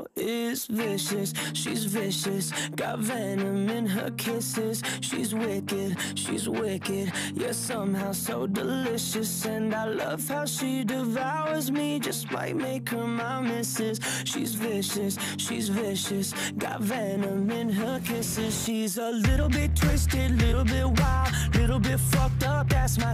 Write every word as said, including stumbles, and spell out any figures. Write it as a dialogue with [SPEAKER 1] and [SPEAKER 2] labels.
[SPEAKER 1] is vicious. She's vicious, got venom in her kisses. She's wicked, she's wicked, yeah, somehow so delicious. And I love how she devours me, just might make her my missus. She's vicious, she's vicious, got venom in her kisses. She's a little bit twisted, little bit wild, little bit fucked up, that's my